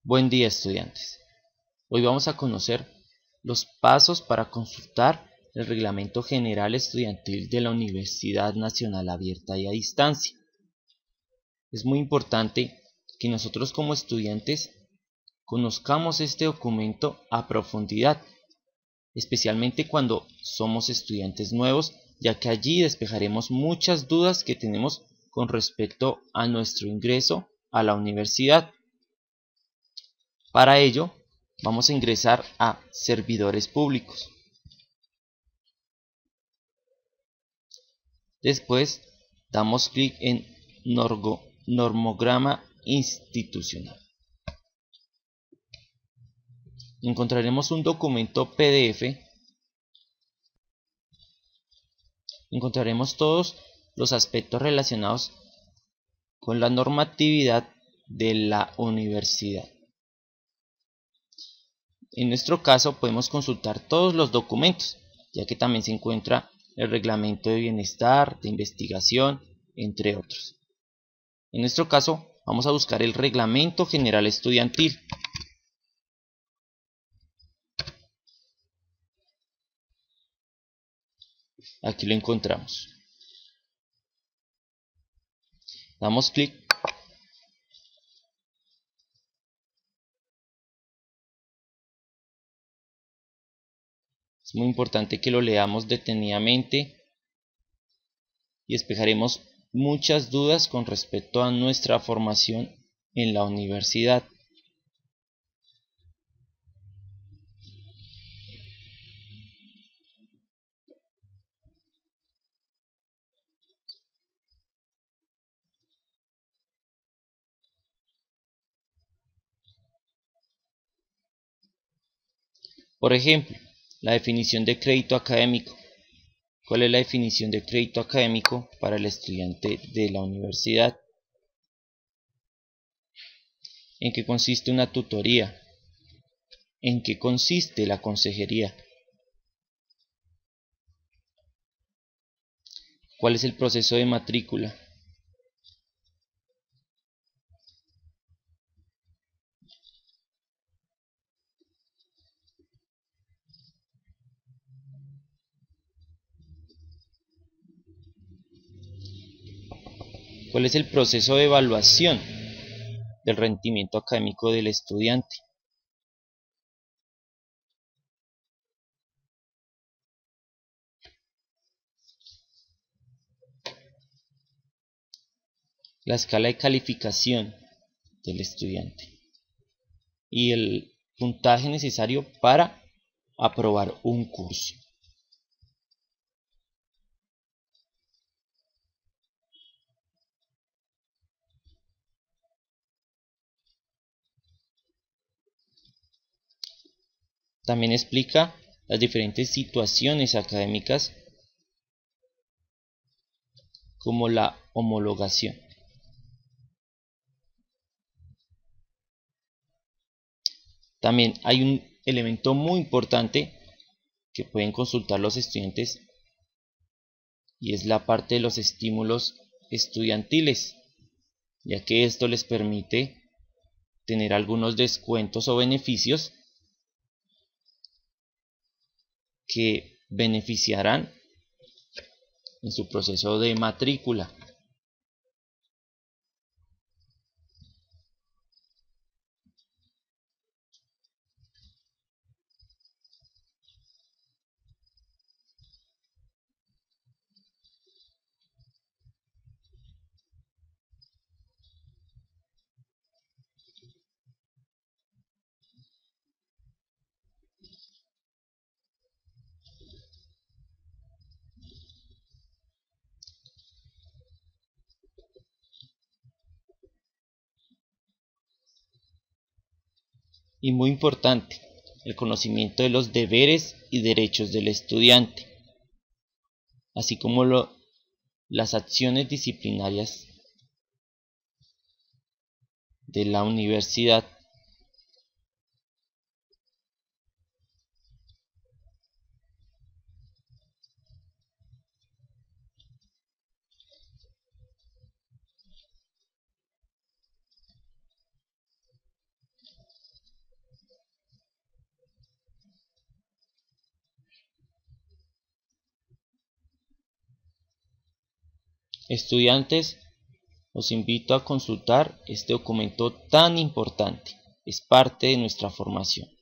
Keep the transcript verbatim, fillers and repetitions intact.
Buen día, estudiantes. Hoy vamos a conocer los pasos para consultar el Reglamento General Estudiantil de la Universidad Nacional Abierta y a Distancia. Es muy importante que nosotros como estudiantes conozcamos este documento a profundidad, especialmente cuando somos estudiantes nuevos, ya que allí despejaremos muchas dudas que tenemos con respecto a nuestro ingreso a la universidad. Para ello, vamos a ingresar a servidores públicos. Después, damos clic en Norgo, normograma institucional. Encontraremos un documento P D F. Encontraremos todos los aspectos relacionados con la normatividad de la universidad. En nuestro caso podemos consultar todos los documentos, ya que también se encuentra el reglamento de bienestar, de investigación, entre otros. En nuestro caso vamos a buscar el reglamento general estudiantil. Aquí lo encontramos. Damos clic. Es muy importante que lo leamos detenidamente y despejaremos muchas dudas con respecto a nuestra formación en la universidad. Por ejemplo, la definición de crédito académico. ¿Cuál es la definición de crédito académico para el estudiante de la universidad? ¿En qué consiste una tutoría? ¿En qué consiste la consejería? ¿Cuál es el proceso de matrícula? ¿Cuál es el proceso de evaluación del rendimiento académico del estudiante? La escala de calificación del estudiante y el puntaje necesario para aprobar un curso. También explica las diferentes situaciones académicas como la homologación. También hay un elemento muy importante que pueden consultar los estudiantes y es la parte de los estímulos estudiantiles, ya que esto les permite tener algunos descuentos o beneficios que beneficiarán en su proceso de matrícula. Y muy importante, el conocimiento de los deberes y derechos del estudiante, así como lo, las acciones disciplinarias de la universidad. Estudiantes, os invito a consultar este documento tan importante. Es parte de nuestra formación.